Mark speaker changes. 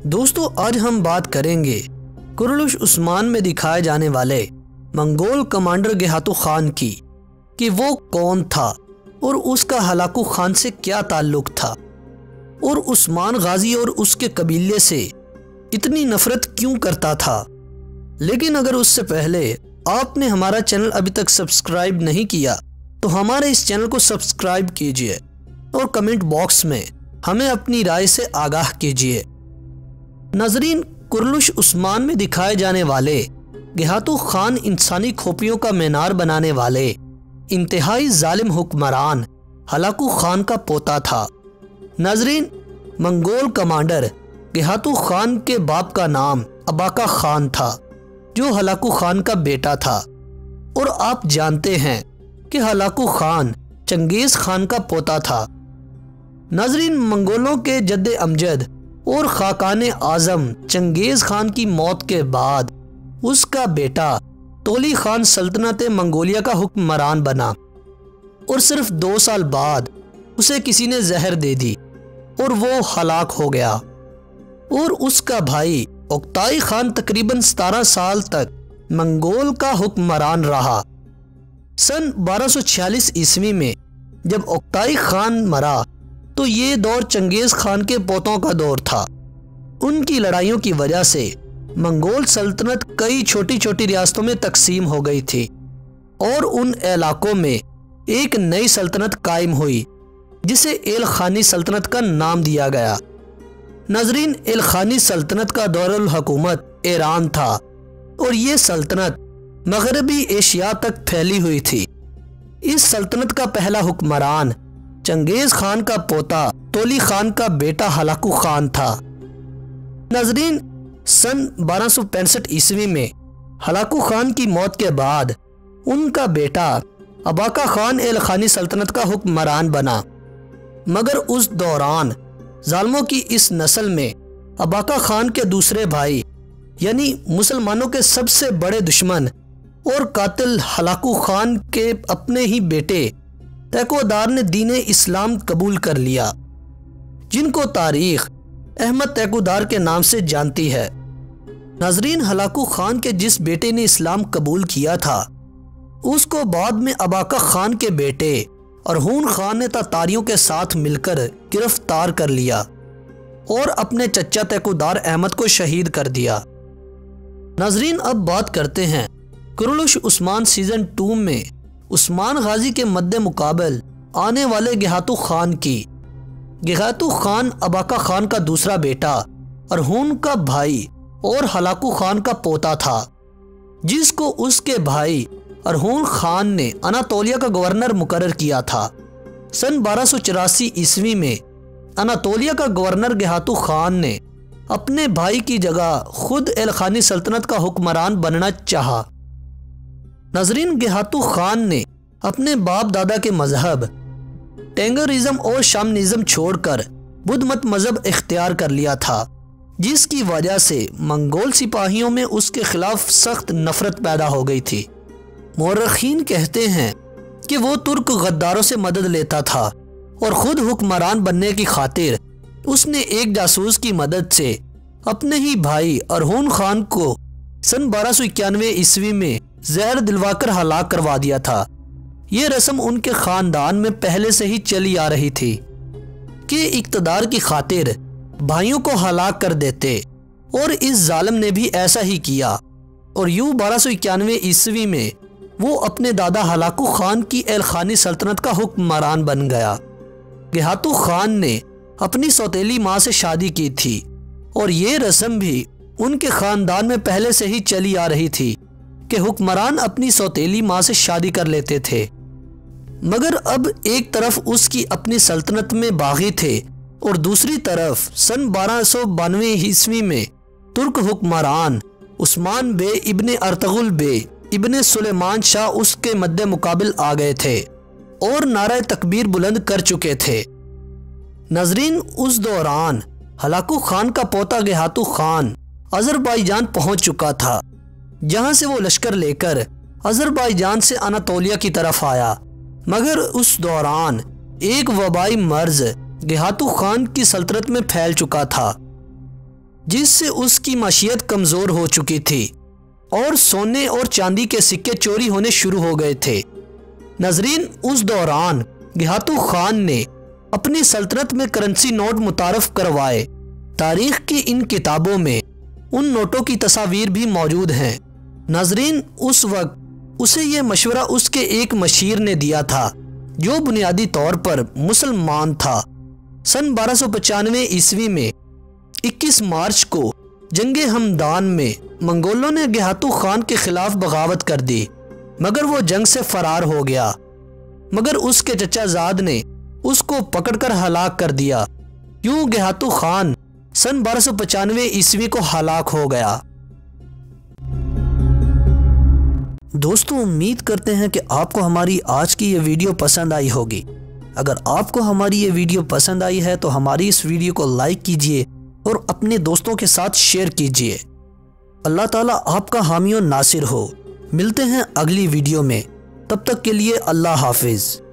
Speaker 1: دوستو آج ہم بات کریں گے کرلش عثمان میں دکھائے جانے والے منگول کمانڈر گہاتو خان کی کہ وہ کون تھا اور اس کا ہلاکو خان سے کیا تعلق تھا اور عثمان غازی اور اس کے قبیلے سے اتنی نفرت کیوں کرتا تھا۔ لیکن اگر اس سے پہلے آپ نے ہمارا چینل ابھی تک سبسکرائب نہیں کیا تو ہمارے اس چینل کو سبسکرائب کیجئے اور کمنٹ باکس میں ہمیں اپنی رائے سے آگاہ کیجئے۔ ناظرین، کرلش عثمان میں دکھائے جانے والے گہاتو خان انسانی کھوپڑیوں کا مینار بنانے والے انتہائی ظالم حکمران ہلاکو خان کا پوتا تھا۔ ناظرین، منگول کمانڈر گہاتو خان کے باپ کا نام اباکا خان تھا جو ہلاکو خان کا بیٹا تھا، اور آپ جانتے ہیں کہ ہلاکو خان چنگیز خان کا پوتا تھا۔ ناظرین، منگولوں کے جد امجد اور خاقان اعظم چنگیز خان کی موت کے بعد اس کا بیٹا تولی خان سلطنت منگولیا کا حکمران بنا، اور صرف 2 سال بعد اسے کسی نے زہر دے دی اور وہ ہلاک ہو گیا، اور اس کا بھائی اوکتائی خان تقریباً 17 سال تک منگول کا حکمران رہا۔ سن 1246 عیسوی میں جب اوکتائی خان مرا تو یہ دور چنگیز خان کے پوتوں کا دور تھا۔ ان کی لڑائیوں کی وجہ سے منگول سلطنت کئی چھوٹی چھوٹی ریاستوں میں تقسیم ہو گئی تھی، اور ان علاقوں میں ایک نئی سلطنت قائم ہوئی جسے ایل خانی سلطنت کا نام دیا گیا۔ ناظرین، ایل خانی سلطنت کا دارالحکومت ایران تھا، اور یہ سلطنت مغربی ایشیا تک پھیلی ہوئی تھی۔ اس سلطنت کا پہلا حکمران چنگیز خان کا پوتا تولی خان کا بیٹا ہلاکو خان تھا۔ ناظرین، سن 1265 عیسوی میں ہلاکو خان کی موت کے بعد ان کا بیٹا اباکا خان ایل خانی سلطنت کا حکمران بنا، مگر اس دوران ظالموں کی اس نسل میں اباکا خان کے دوسرے بھائی یعنی مسلمانوں کے سب سے بڑے دشمن اور قاتل ہلاکو خان کے اپنے ہی بیٹے تیکودار نے دین اسلام قبول کر لیا، جن کو تاریخ احمد تیکودار کے نام سے جانتی ہے۔ ناظرین، ہلاکو خان کے جس بیٹے نے اسلام قبول کیا تھا اس کو بعد میں اباکا خان کے بیٹے ارہون خان نے تاتاریوں کے ساتھ مل کر گرفتار کر لیا اور اپنے چچا تیکودار احمد کو شہید کر دیا۔ ناظرین، اب بات کرتے ہیں کرلش عثمان سیزن 2 میں عثمان غازی کے مد مقابل آنے والے گہاتو خان کی۔ گہاتو خان اباکا خان کا دوسرا بیٹا ارہون کا بھائی اور ہلاکو خان کا پوتا تھا، جس کو اس کے بھائی ارہون خان نے اناتولیا کا گورنر مقرر کیا تھا۔ سن 1284 عیسوی میں اناتولیا کا گورنر گہاتو خان نے اپنے بھائی کی جگہ خود ایل خانی سلطنت کا حکمران بننا چاہا۔ ناظرین، گہاتو خان نے اپنے باپ دادا کے مذہب ٹینگرزم اور شامنزم چھوڑ کر بدھ مت مذہب اختیار کر لیا تھا، جس کی وجہ سے منگول سپاہیوں میں اس کے خلاف سخت نفرت پیدا ہو گئی تھی۔ مورخین کہتے ہیں کہ وہ ترک غداروں سے مدد لیتا تھا، اور خود حکمران بننے کی خاطر اس نے ایک جاسوس کی مدد سے اپنے ہی بھائی ارہون خان کو سن 1291 عیسوی میں زہر دلوا کر ہلاک کروا دیا تھا۔ یہ رسم ان کے خاندان میں پہلے سے ہی چلی آ رہی تھی کہ اقتدار کی خاطر بھائیوں کو ہلاک کر دیتے، اور اس ظالم نے بھی ایسا ہی کیا، اور یوں 1291 عیسوی میں وہ اپنے دادا ہلاکو خان کی ایل خانی سلطنت کا حکمران بن گیا۔ گہاتو خان نے اپنی سوتیلی ماں سے شادی کی تھی، اور یہ رسم بھی ان کے خاندان میں پہلے سے ہی چلی آ رہی تھی کہ حکمران اپنی سوتیلی ماں سے شادی کر لیتے تھے، مگر اب ایک طرف اس کی اپنی سلطنت میں باغی تھے، اور دوسری طرف سن 1292 عیسوی میں ترک حکمران عثمان بے ابن ارطغرل بے ابن سلیمان شاہ اس کے مد مقابل آ گئے تھے اور نعرہ تکبیر بلند کر چکے تھے۔ ناظرین، اس دوران ہلاکو خان کا پوتا گہاتو خان آذربائیجان پہنچ چکا تھا، جہاں سے وہ لشکر لے کر آذربائیجان سے اناتولیا کی طرف آیا، مگر اس دوران ایک وبائی مرض گہاتو خان کی سلطنت میں پھیل چکا تھا۔ جس سے اس کی معیشت کمزور ہو چکی تھی اور سونے اور چاندی کے سکے چوری ہونے شروع ہو گئے تھے۔ ناظرین، اس دوران گہاتو خان نے اپنی سلطنت میں کرنسی نوٹ متعارف کروائے۔ تاریخ کی ان کتابوں میں ان نوٹوں کی تصاویر بھی موجود ہیں۔ ناظرین، اس وقت اسے یہ مشورہ اس کے ایک مشیر نے دیا تھا جو بنیادی طور پر مسلمان تھا۔ سن 1295 عیسوی میں 21 مارچ کو جنگ ہمدان میں منگولوں نے گہاتو خان کے خلاف بغاوت کر دی، مگر وہ جنگ سے فرار ہو گیا، مگر اس کے چچا زاد نے اس کو پکڑ کر ہلاک کر دیا۔ یوں گہاتو خان سن 1295 عیسوی کو ہلاک ہو گیا۔ دوستوں، امید کرتے ہیں کہ آپ کو ہماری آج کی یہ ویڈیو پسند آئی ہوگی۔ اگر آپ کو ہماری یہ ویڈیو پسند آئی ہے تو ہماری اس ویڈیو کو لائک کیجئے اور اپنے دوستوں کے ساتھ شیئر کیجئے۔ اللہ تعالیٰ آپ کا حامی و ناصر ہو۔ ملتے ہیں اگلی ویڈیو میں، تب تک کے لیے اللہ حافظ۔